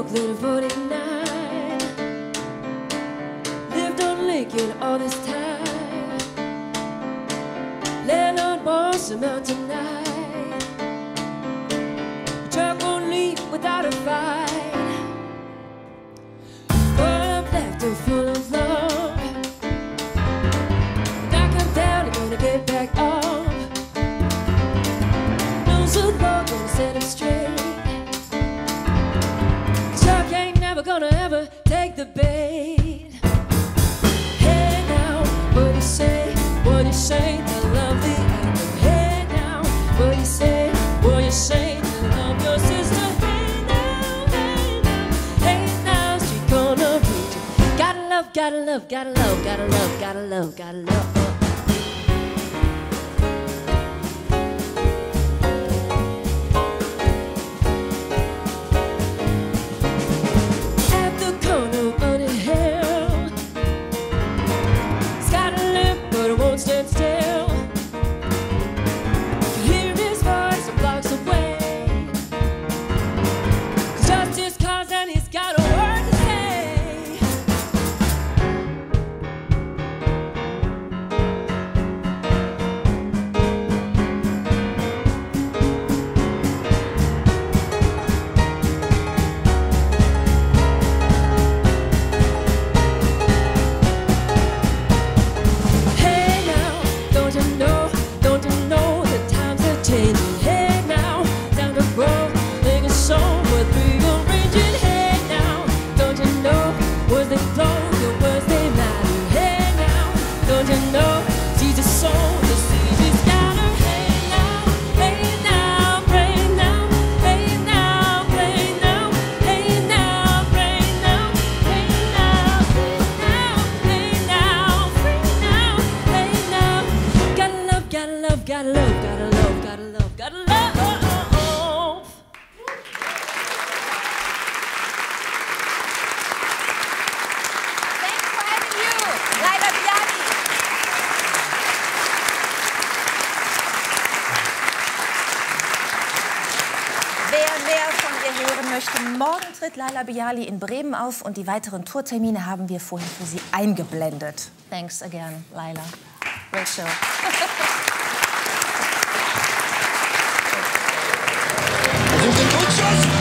Brooklyn 49. Lived on Lincoln all this time. Landlord wants him out tonight. Truck won't leave without a fight. But I'm left full of love. When I come down, I'm gonna get back up. Knows the Lord gonna set him straight. Truck ain't never gonna ever take the bait. Hey now, what do you say? What do you say to love the anthem? Hey now, what do you say? What do you say to love your sister? Hey now, hey now, hey now, she's gonna reach it. Gotta love, gotta love, gotta love, gotta love, gotta love, gotta love. Stand still. You hear his voice a blocks away. 'Cause justice calls and he's got a word to say. Gotta love, gotta love, gotta love, gotta love. Thanks for having you, Laila Biali. Wer mehr von ihr hören möchte, morgen tritt Laila Biali in Bremen auf und die weiteren Tourtermine haben wir vorhin für Sie eingeblendet. Thanks again, Laila. Great show. Good shots.